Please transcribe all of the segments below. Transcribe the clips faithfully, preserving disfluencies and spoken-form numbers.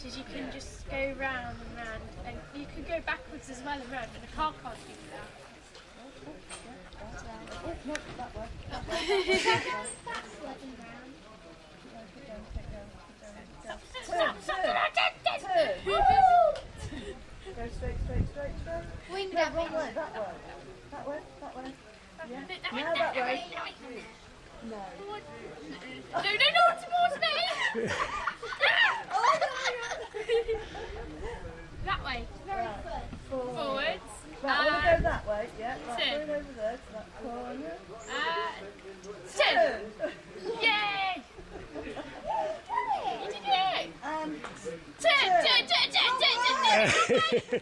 is you can just go round and round, and you can go backwards as well and round, and a car can't do that. Oh, no, that way. That way. That's letting round. Turn, turn, turn. Go straight, straight, straight, straight. Wing No, wrong way, that way. That way, that way. Yeah. Now that way. No. No, no, no, towards me! That way. Very Right. good. Forward. Forwards. Right, I want to go that way, yeah. Right, turn. going over there to that corner. Uh, turn. Yay! You did it! And Turn, turn, turn, turn, turn, turn, turn.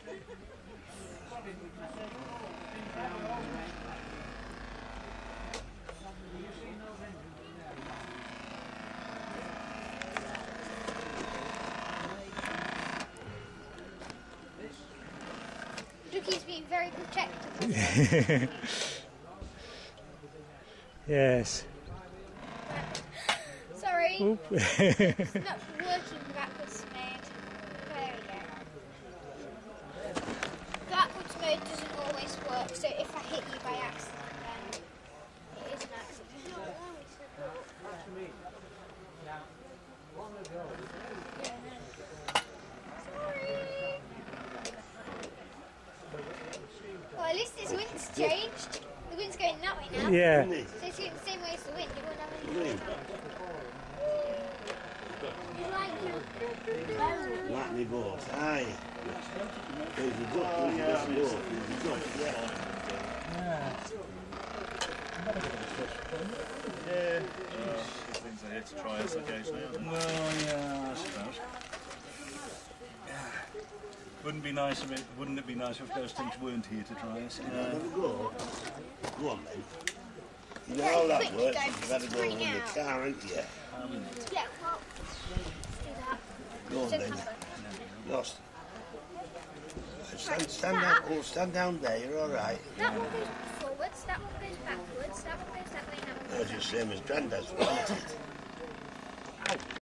Dookie's being very protective. Yes. Sorry. Oop. It's not working backwards mode. There we go. Backwards mode doesn't always work, so if I hit you by accident, then it is an accident. Sorry. Well, at least its wind's changed. The wind's going that way now. Yeah. So it's going the same way as the wind. You won't have any wind. You like it? Like me boat, aye. There's a duck, there's a boat, there's a duck, yeah. Yeah, things are here to try us occasionally, aren't they? Well, yeah, I suppose. Wouldn't be nice if it, wouldn't it be nice if those things weren't here to try us? Have a go. Go on then. You know Very how that quickly, works, guys, you've had to go it's in the running out. car, haven't you? Yeah, well, do that. Go on So then. cover. Lost. Stand, stand down, oh, stand down there, you're alright. That one goes forwards, that one goes backwards, that one goes that way, and that one That's goes the same as Grandad's, wasn't it?